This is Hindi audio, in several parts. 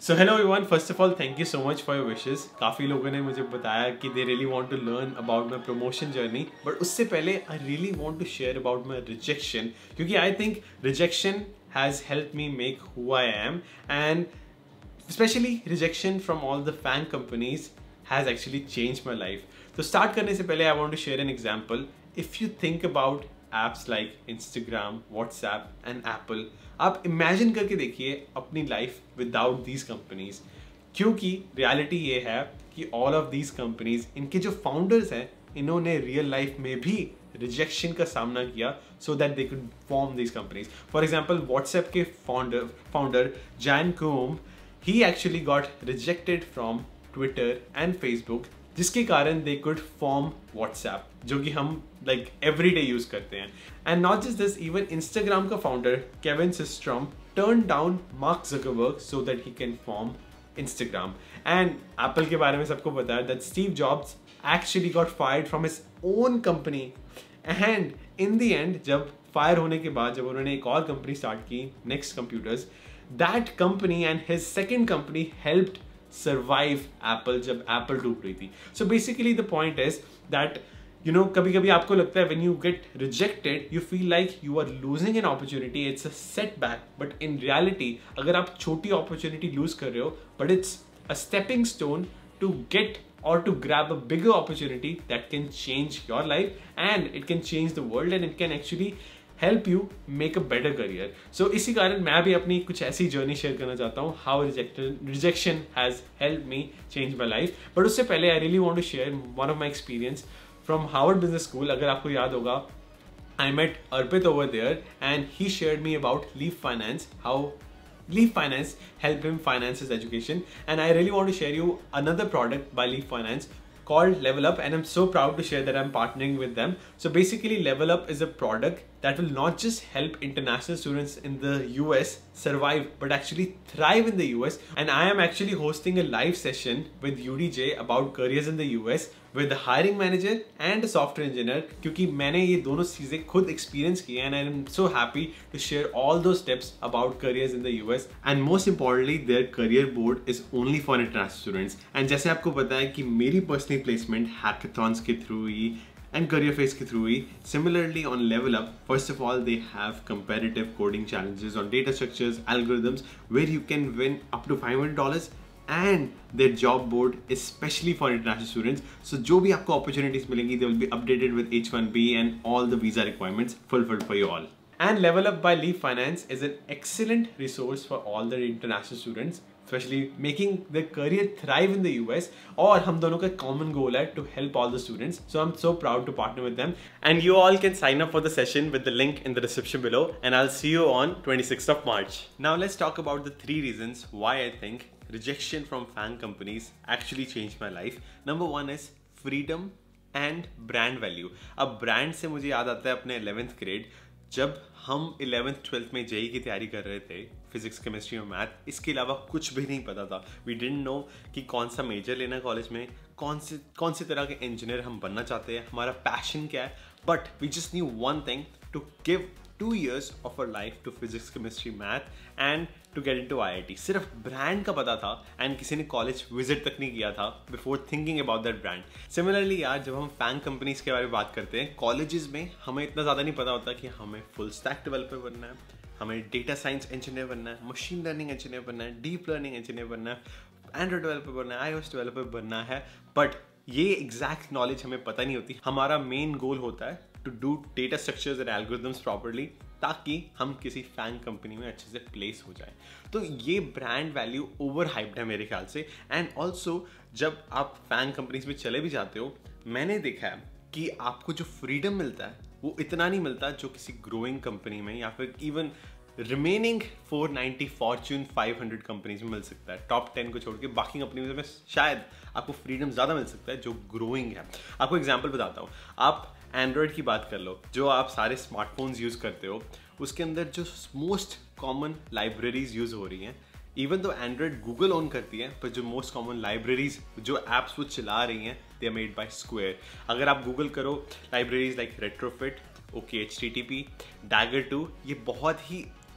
So hello everyone, first of all thank you so much for your wishes. काफ़ी लोगों ने मुझे बताया कि they really want to learn about my promotion journey, but उससे पहले I really want to share about my rejection क्योंकि I think rejection has helped me make who I am, and especially rejection from all the fan companies has actually changed my life. तो start करने से पहले I want to share an example. If you think about apps like Instagram, WhatsApp and Apple, आप imagine करके देखिए अपनी life without these companies. क्योंकि reality ये है कि all of these companies, इनके जो founders हैं, इन्होंने real life में भी rejection का सामना किया so that they could form these companies. For example, WhatsApp के founder Jan Koum, he actually got rejected from Twitter and Facebook, जिसके कारण they could form WhatsApp, जो कि हम like everyday use करते हैं. And not just this, even Instagram का founder Kevin Systrom turned down Mark Zuckerberg so that he can form Instagram. And Apple के बारे में सबको पता है that Steve Jobs actually got fired from his own company. And in the end, जब fire होने के बाद जब उन्होंने एक और company start की, Next Computers, that company and his second company helped survive Apple जब Apple डूब रही थी. So basically the point is that you know कभी-कभी आपको लगता है when you get rejected you feel like you are losing an opportunity, it's a setback, but in reality अगर आप छोटी opportunity lose कर रहे हो but it's a stepping stone to get or to grab a bigger opportunity that can change your life and it can change the world and it can actually help you make a better career. So इसी कारण मैं भी अपनी कुछ ऐसी जर्नी शेयर करना चाहता हूँ how rejection has helped me change my life. But उससे पहले I really want to share one of my experience from Harvard Business School. अगर आपको याद होगा, I met Arpit over there and he shared me about Leap Finance, how Leap Finance helped him finance his education, and I really want to share you another product by Leap Finance called Level Up, and I'm so proud to share that I'm partnering with them. So basically Level Up is a product that will not just help international students in the US survive but actually thrive in the US, and I am actually hosting a live session with UDJ about careers in the US with the hiring manager and a software engineer क्योंकि मैंने ये दोनों चीज़ें खुद experience की हैं and I am so happy to share all those tips about careers in the US, and most importantly their career board is only for international students. And जैसे आपको पता है कि मेरी personal placement hackathons के through he and career phase के through he. Similarly on Level Up, first of all they have competitive coding challenges on data structures, algorithms where you can win up to $500, and their job board especially for international students. So जो भी आपको opportunities मिलेंगी they will be updated with H1B and all the visa requirements fulfilled for you all. And Level Up by Leap Finance is an excellent resource for all the international students, especially making their career thrive in the US. और हम दोनों का common goal है to help all the students. So I'm so proud to partner with them. And you all can sign up for the session with the link in the description below. And I'll see you on 26th of March. Now let's talk about the 3 reasons why I think rejection from fan companies actually changed my life. Number 1 is freedom and brand value. अब brand से मुझे याद आता है अपने 11th grade जब हम 11th 12th में जेई की तैयारी कर रहे थे, फिजिक्स केमिस्ट्री और मैथ, इसके अलावा कुछ भी नहीं पता था. वी डिडंट नो कि कौन सा मेजर लेना है कॉलेज में, कौन सी तरह के इंजीनियर हम बनना चाहते हैं, हमारा पैशन क्या है. But we just knew one thing, to give 2 years of our life to physics, chemistry, math and to get into IIT. सिर्फ ब्रांड का पता था एंड किसी ने कॉलेज विजिट तक नहीं किया था before thinking about that brand. Similarly यार जब हम फैन कंपनीज के बारे में बात करते हैं कॉलेजेस में, हमें इतना ज़्यादा नहीं पता होता कि हमें फुल स्टैक डेवलपर बनना है, हमें डेटा साइंस इंजीनियर बनना है, मशीन लर्निंग इंजीनियर बनना है, डीप लर्निंग इंजीनियर बनना है, एंड्रॉइड डेवलपर बनना है, iOS डेवलपर बनना है. बट ये एग्जैक्ट नॉलेज हमें पता नहीं होती. हमारा मेन गोल होता है to do data structures and algorithms properly ताकि हम किसी फैन कंपनी में अच्छे से प्लेस हो जाए. तो ये ब्रांड वैल्यू ओवर हाइप्ड है मेरे ख्याल से. एंड ऑल्सो जब आप फैन कंपनीज में चले भी जाते हो, मैंने देखा है कि आपको जो फ्रीडम मिलता है वो इतना नहीं मिलता जो किसी ग्रोइंग कंपनी में या फिर इवन रिमेनिंग 490 फॉर्च्यून 500 कंपनीज में मिल सकता है. टॉप 10 को छोड़ के बाकी कंपनीज में शायद आपको फ्रीडम ज़्यादा मिल सकता है जो ग्रोइंग है. आपको एग्जांपल बताता हूँ. आप एंड्रॉयड की बात कर लो, जो आप सारे स्मार्टफोन्स यूज़ करते हो, उसके अंदर जो मोस्ट कॉमन लाइब्रेरीज यूज़ हो रही हैं, इवन तो एंड्रॉयड गूगल ओन करती है, पर जो मोस्ट कॉमन लाइब्रेरीज जो एप्स वो चला रही हैं they are made by Square. अगर आप गूगल करो libraries like Retrofit, OKHTTP, Dagger 2, ये बहुत ही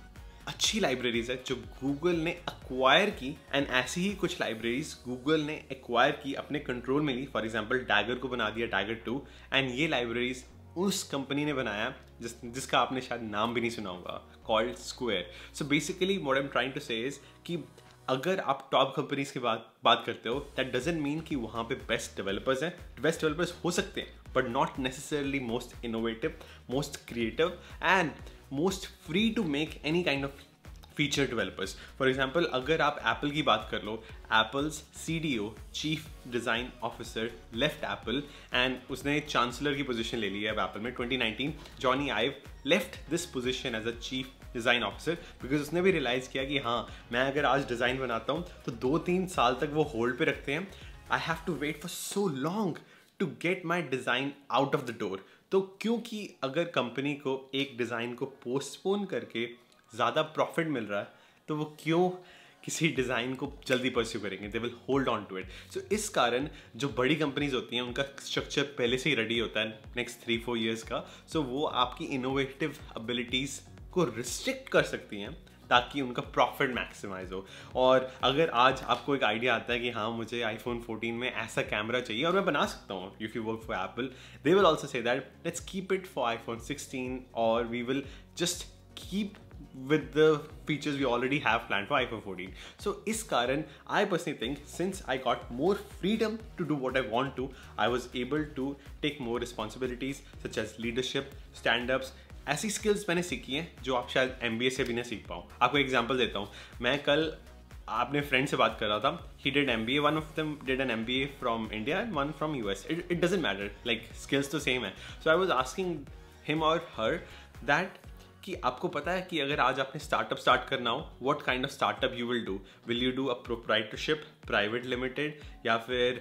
अच्छी लाइब्रेरीज है जो गूगल ने एक्वायर की, एंड ऐसी ही कुछ लाइब्रेरीज गूगल ने एक्वायर की, अपने कंट्रोल में ली। फॉर एग्जांपल डैगर को बना दिया डैगर 2, एंड ये लाइब्रेरीज उस कंपनी ने बनाया जिसका आपने शायद नाम भी नहीं सुना होगा, called Square. So basically what I am trying to say is कि अगर आप टॉप कंपनीज की बात करते हो, दैट डजंट मीन कि वहाँ पे बेस्ट डेवलपर्स हैं। बेस्ट डेवलपर्स हो सकते हैं but not necessarily most innovative, most creative and most free to make any kind of feature developers. For example अगर आप एप्पल की बात कर लो, Apple's CDO chief design officer left Apple, and उसने चांसलर की पोजीशन ले ली है अब एप्पल में। 2019 Jony Ive left this position as a chief design officer because उसने भी रियलाइज़ किया कि हाँ, मैं अगर आज डिज़ाइन बनाता हूँ तो 2-3 साल तक वो होल्ड पे रखते हैं। I have to wait for so long to get my design out of the door. तो क्योंकि अगर कंपनी को एक डिज़ाइन को पोस्टपोन करके ज़्यादा प्रॉफिट मिल रहा है तो वो क्यों किसी डिज़ाइन को जल्दी परस्यू करेंगे, they will hold on to it. So इस कारण जो बड़ी कंपनीज होती हैं उनका स्ट्रक्चर पहले से ही रेडी होता है नेक्स्ट 3-4 ईयर्स का। सो वो आपकी इनोवेटिव एबिलिटीज़ को रिस्ट्रिक्ट कर सकती हैं ताकि उनका प्रॉफिट मैक्सिमाइज हो। और अगर आज आपको एक आइडिया आता है कि हाँ मुझे iPhone 14 में ऐसा कैमरा चाहिए और मैं बना सकता हूँ, if you work for Apple they will also say that let's keep it for iPhone 16 और we will just keep with the features we already have planned for iPhone 14. So इस कारण I personally think since I got more freedom to do what I want to, I was able to take more responsibilities such as leadership, stand-ups। ऐसी skills मैंने सीखी हैं जो आप शायद MBA से भी ना सीख पाओ। आपको एग्जाम्पल देता हूँ, मैं कल अपने फ्रेंड से बात कर रहा था, he did MBA, one of them did an MBA from India and one from US. It doesn't matter, like skills तो same है। So I was asking him or her that कि आपको पता है कि अगर आज आपने स्टार्टअप स्टार्ट करना हो, what kind of startup you will do? Will you do a proprietorship, private limited, या फिर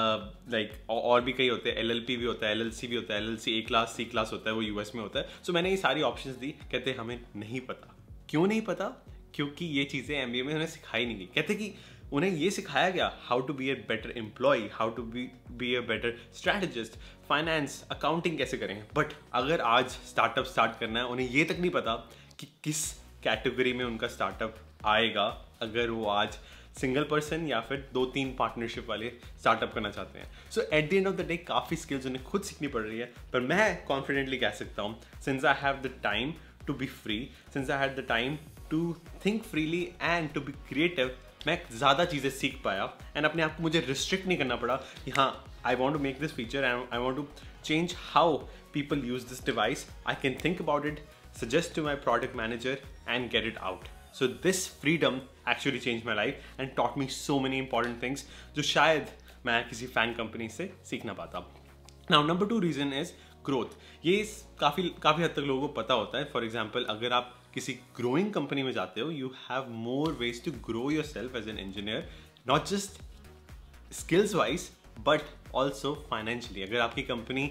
और भी कई होते हैं, LLP भी होता है, LLC भी होता है, LLC A class C class होता है, वो US में होता है। सो मैंने ये सारी ऑप्शंस दी, कहते हमें नहीं पता। क्यों नहीं पता? क्योंकि ये चीज़ें MBA में उन्हें सिखाई नहीं गई। कहते कि उन्हें ये सिखाया गया how to be a better employ, how to be a better strategist, finance, accounting कैसे करें। बट अगर आज स्टार्टअप स्टार्ट करना है, उन्हें ये तक नहीं पता कि किस कैटेगरी में उनका स्टार्टअप आएगा अगर वो आज सिंगल पर्सन या फिर 2-3 पार्टनरशिप वाले स्टार्टअप करना चाहते हैं। So at the end of the day काफ़ी स्किल्स उन्हें खुद सीखनी पड़ रही है, पर मैं कॉन्फिडेंटली कह सकता हूँ since I have the time to be free, since I have the time to think freely and to be creative, मैं ज़्यादा चीज़ें सीख पाया एंड अपने आप को मुझे रिस्ट्रिक्ट नहीं करना पड़ा कि हाँ I want to make this feature and I want to change how people use this device. I can think about it, suggest to my product manager and get it out. So this freedom actually changed my life and taught me so many important things जो शायद मैं किसी फैन कंपनी से सीख ना पाता। Now number 2 reason is growth. ये काफ़ी हद तक लोगों को पता होता है। फॉर एग्जाम्पल अगर आप किसी ग्रोइंग कंपनी में जाते हो, you have more ways to grow yourself as an engineer, not just skills wise but also financially. अगर आपकी कंपनी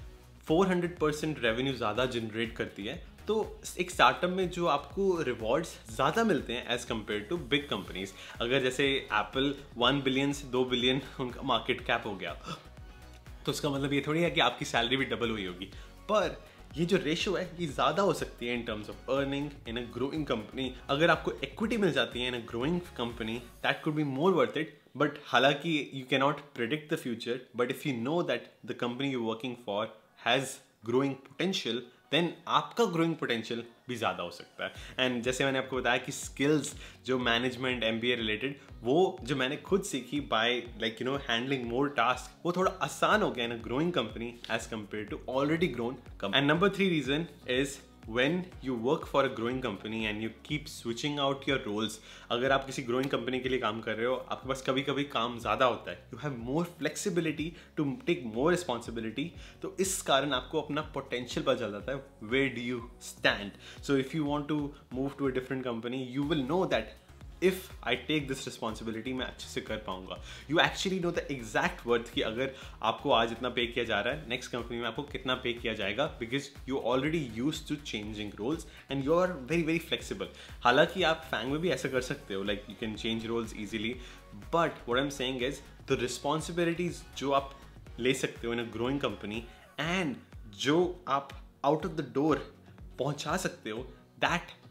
400% रेवेन्यू ज़्यादा जनरेट करती है तो एक स्टार्टअप में जो आपको रिवॉर्ड्स ज़्यादा मिलते हैं as compare to big companies. अगर जैसे एप्पल 1 बिलियन से 2 बिलियन उनका मार्केट कैप हो गया तो उसका मतलब ये थोड़ी है कि आपकी सैलरी भी डबल हुई होगी, पर ये जो रेशो है ये ज़्यादा हो सकती है in terms of earning in a growing company. अगर आपको इक्विटी मिल जाती है in a growing company, that could be more worth it. But हालांकि you can not predict the future, but if you know that the company you working for has growing potential, देन आपका ग्रोइंग पोटेंशियल भी ज़्यादा हो सकता है। एंड जैसे मैंने आपको बताया कि स्किल्स जो मैनेजमेंट MBA रिलेटेड, वो जो मैंने खुद सीखी बाय हैंडलिंग मोर टास्क, वो थोड़ा आसान हो गया in a growing company as compare to already grown company. And number 3 reason is when you work for a growing company and you keep switching out your roles। अगर आप किसी growing company के लिए काम कर रहे हो, आपके पास कभी कभी काम ज़्यादा होता है, you have more flexibility to take more responsibility, तो इस कारण आपको अपना potential पता चल जाता है where do you stand। So if you want to move to a different company, you will know that if I take this responsibility मैं अच्छे से कर पाऊंगा। You actually know the exact worth कि अगर आपको आज इतना पे किया जा रहा है, नेक्स्ट कंपनी में आपको कितना पे किया जाएगा, because you already used to changing roles and you are very very flexible। हालांकि आप फैंग में भी ऐसा कर सकते हो, like you can change roles easily, but what I'm saying is the responsibilities जो आप ले सकते हो in a growing company and जो आप out of the door पहुंचा सकते हो, that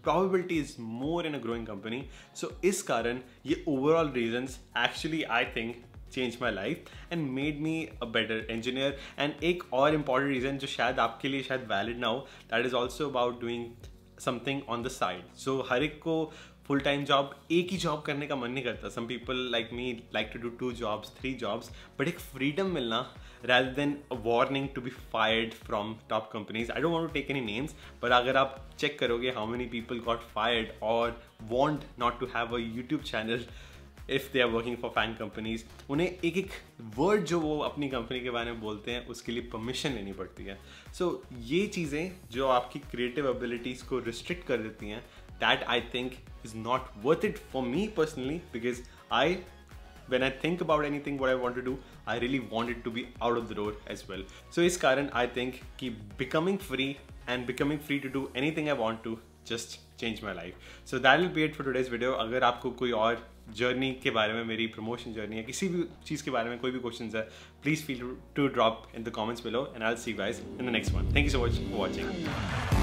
probability is more in a growing company. So इस कारण ये overall reasons actually I think changed my life and made me a better engineer. And एक और important reason जो शायद आपके लिए शायद valid ना हो, that is also about doing something on the side. So हर एक को फुल टाइम जॉब, एक ही जॉब करने का मन नहीं करता. Some people like me like to do 2 jobs 3 jobs, but एक फ्रीडम मिलना rather than a warning to be fired from top companies. I don't want to take any names, but अगर आप चेक करोगे how many people got fired or want not to have a YouTube channel if they are working for fan companies, उन्हें एक एक वर्ड जो वो अपनी कंपनी के बारे में बोलते हैं उसके लिए परमिशन लेनी पड़ती है. So ये चीज़ें जो आपकी क्रिएटिव एबिलिटीज़ को रिस्ट्रिक्ट कर देती हैं, that I think is not worth it for me personally, because when I think about anything what I want to do, I really want it to be out of the door as well. So इस कारण I think कि becoming free to do anything I want to just change my life. So that will be it for today's video. अगर आपको कोई और जर्नी के बारे में, मेरी प्रमोशन जर्नी है, किसी भी चीज़ के बारे में कोई भी क्वेश्चंस है, please feel to drop in the comments below and I'll see you guys in the next one. Thank you so much for watching.